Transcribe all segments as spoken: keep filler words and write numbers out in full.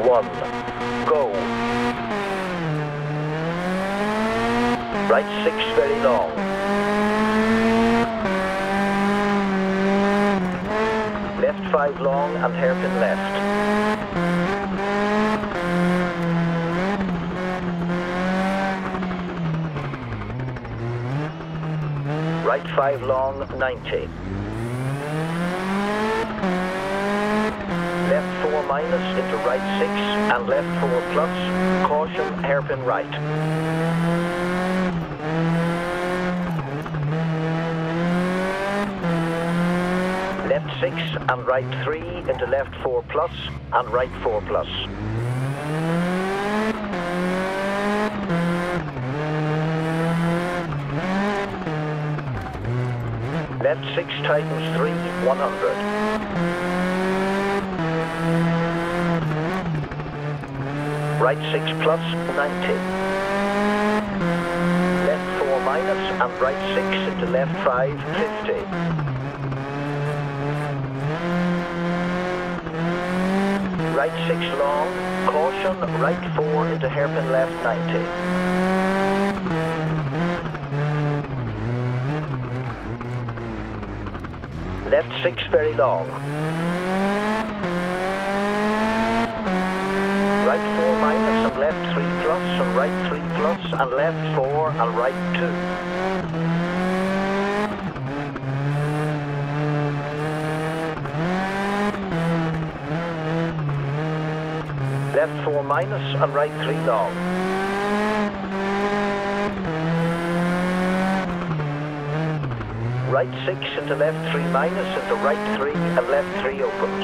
one, go. Right six very long. Left five long and hairpin left. Right five long, ninety. Left four minus into right six and left four plus. Caution, hairpin right. Left six and right three into left four plus and right four plus. Left six tightens three, one hundred. Right six plus, ninety. Left four minus and right six into left five, fifty. Right six long, caution, right four into hairpin left, ninety. Left six very long. Right four minus and left three plus and right three plus and left four and right two. Left four minus and right three long. Right six into left three minus into right three and left three opens.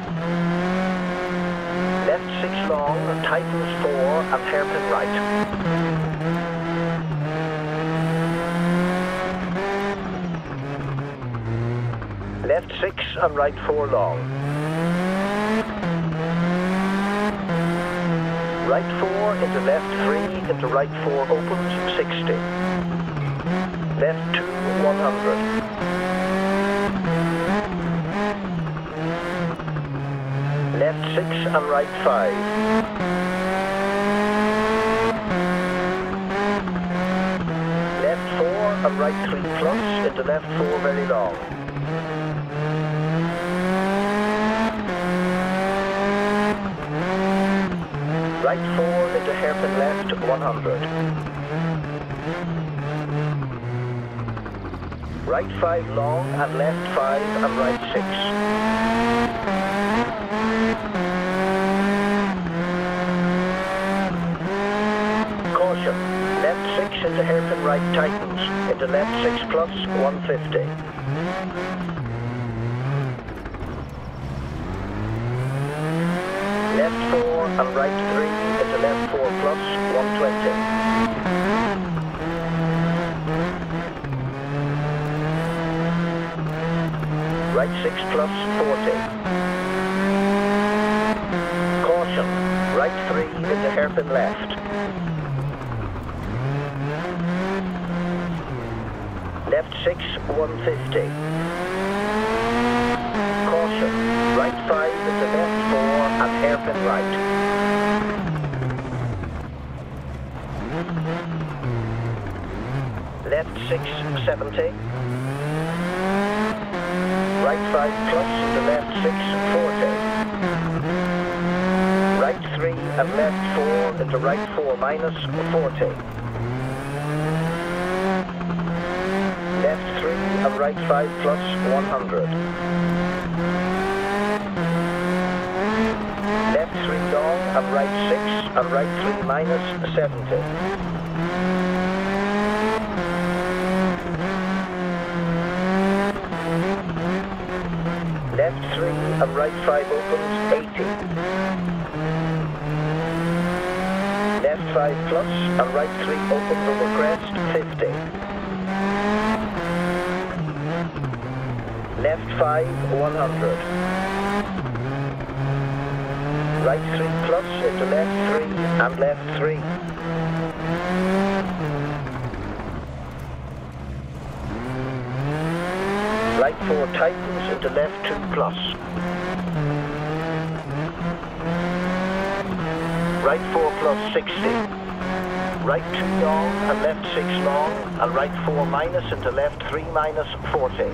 Left six long, tightens four and hairpin right. Left six and right four long. Right four into left three into right four opens, sixty. Left two, one hundred. Left six and right five. Left four and right three plus into left four very long. Right four into hairpin left, one hundred. Right five long and left five and right six. Caution, left six into hairpin right tightens, into left six plus, one fifty. Left four and right three into left four plus, one twenty. Right six plus, forty. Caution, right three into hairpin left. Left six, one fifty. Caution, right five into left four and hairpin right. Left six, seventy. Right five plus into left six, forty. Right three and left four into right four minus, forty. Left three and right five plus, one hundred. Left three long and right six and right three minus, seventy. Left three and right five opens, eighty. Left five plus and right three opens over crest, fifty. Left five, one hundred. Right three plus into left three and left three. Right four tightens into left two plus. right four plus sixty. Right two long and left six long, and right four minus into left three minus forty.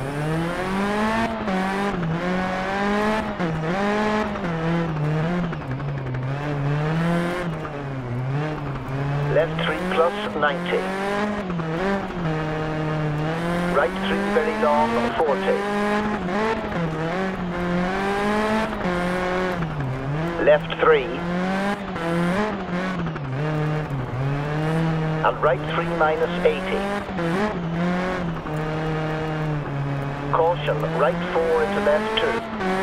Left three plus ninety. Right three very long, forty. Left three. And right three minus eighty. Caution, right four into left two.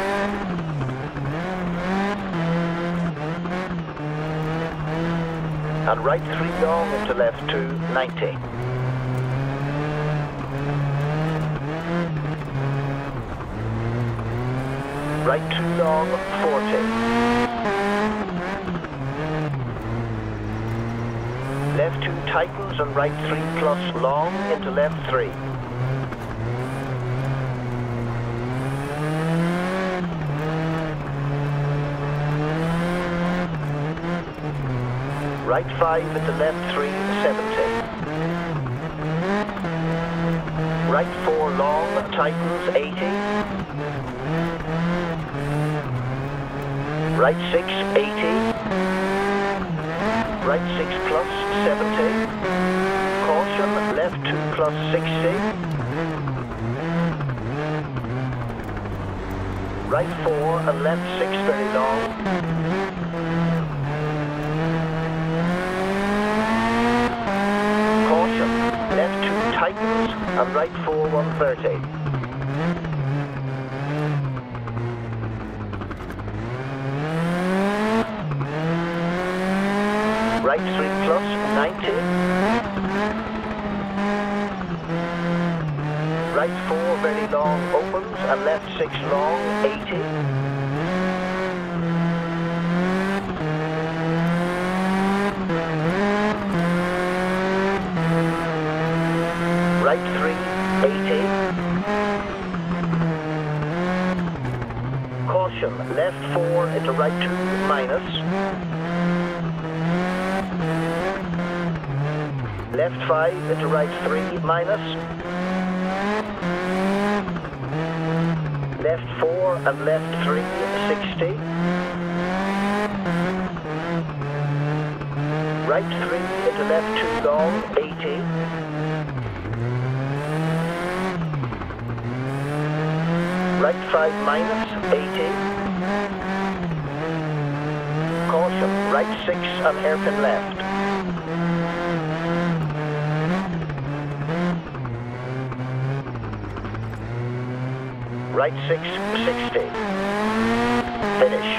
And right three long into left two, ninety. Right two long, forty. Left two tightens and right three plus long into left three. Right five into left three, seventy. Right four long, tightens, eighty. Right six, eighty. Right six plus seventy. Caution, left two plus sixty. Right four and left six very long. Caution, left two tightens and right four one thirty. Right three plus ninety. Right four very long opens and left six long, eighty. Right three, eighty. Caution, left four into right two, minus. Left five into right three, minus. Left four and left three, sixty. Right three into left two long, eighty. Right five minus, eighty. Caution, right six and hairpin left. Right six, sixty. Finish.